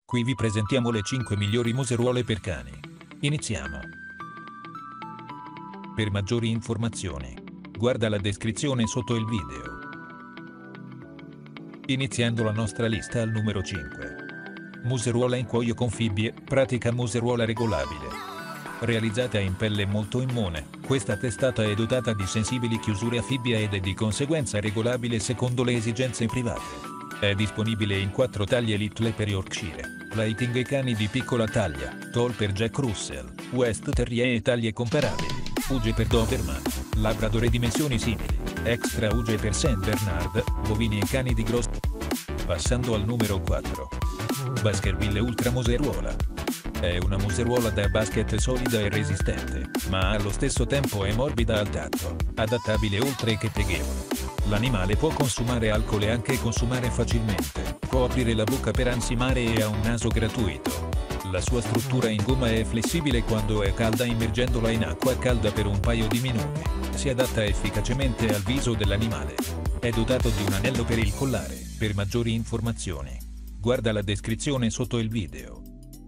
Qui vi presentiamo le 5 migliori museruole per cani. Iniziamo. Per maggiori informazioni, guarda la descrizione sotto il video. Iniziando la nostra lista al numero 5. Museruola in cuoio con fibbie, pratica museruola regolabile. Realizzata in pelle molto immune, questa testata è dotata di sensibili chiusure a fibbia ed è di conseguenza regolabile secondo le esigenze private. È disponibile in 4 taglie Little per Yorkshire, Lighting e cani di piccola taglia, Tall per Jack Russell, West Terrier e taglie comparabili, Uge per Doberman, Labrador e dimensioni simili, Extra Uge per Saint Bernard, bovini e cani di grosso. Passando al numero 4. Baskerville Ultra Museruola. È una museruola da basket solida e resistente, ma allo stesso tempo è morbida al tatto, adattabile oltre che pieghevole. L'animale può consumare alcol e anche consumare facilmente, può aprire la bocca per ansimare e ha un naso gratuito. La sua struttura in gomma è flessibile quando è calda immergendola in acqua calda per un paio di minuti. Si adatta efficacemente al viso dell'animale. È dotato di un anello per il collare. Per maggiori informazioni, guarda la descrizione sotto il video.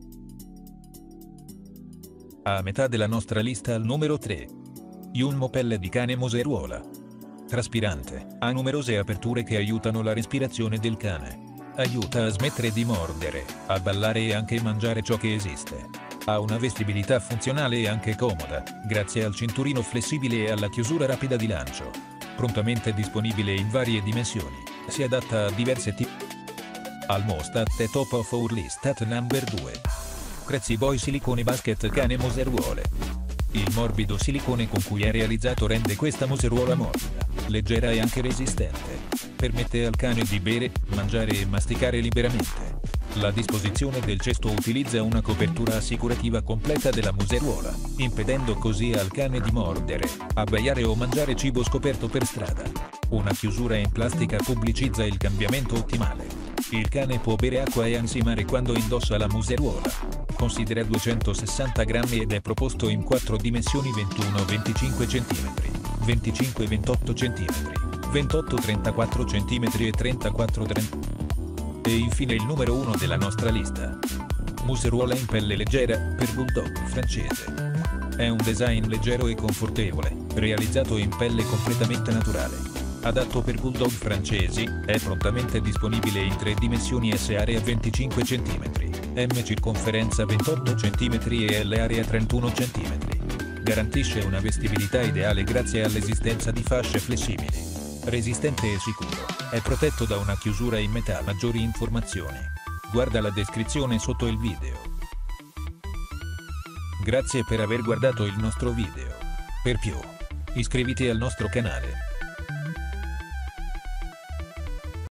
A metà della nostra lista al numero 3. Yulmo pelle di cane museruola. Traspirante, ha numerose aperture che aiutano la respirazione del cane. Aiuta a smettere di mordere, a ballare e anche mangiare ciò che esiste. Ha una vestibilità funzionale e anche comoda, grazie al cinturino flessibile e alla chiusura rapida di lancio. Prontamente disponibile in varie dimensioni, si adatta a diverse tipi. Almost at the top of our list at number 2. Crazy Boy Silicone Basket Cane Museruole. Il morbido silicone con cui è realizzato rende questa museruola morbida, leggera e anche resistente. Permette al cane di bere, mangiare e masticare liberamente. La disposizione del cesto utilizza una copertura assicurativa completa della museruola, impedendo così al cane di mordere, abbaiare o mangiare cibo scoperto per strada. Una chiusura in plastica pubblicizza il cambiamento ottimale. Il cane può bere acqua e ansimare quando indossa la museruola. Considera 260 grammi ed è proposto in 4 dimensioni 21-25 cm, 25-28 cm, 28-34 cm e 34-30. E infine il numero 1 della nostra lista. Museruola in pelle leggera, per Bulldog francese. È un design leggero e confortevole, realizzato in pelle completamente naturale. Adatto per Bulldog francesi, è prontamente disponibile in 3 dimensioni S area 25 cm, M circonferenza 28 cm e L area 31 cm. Garantisce una vestibilità ideale grazie all'esistenza di fasce flessibili. Resistente e sicuro, è protetto da una chiusura in metà. Maggiori informazioni, guarda la descrizione sotto il video. Grazie per aver guardato il nostro video. Per più, iscriviti al nostro canale.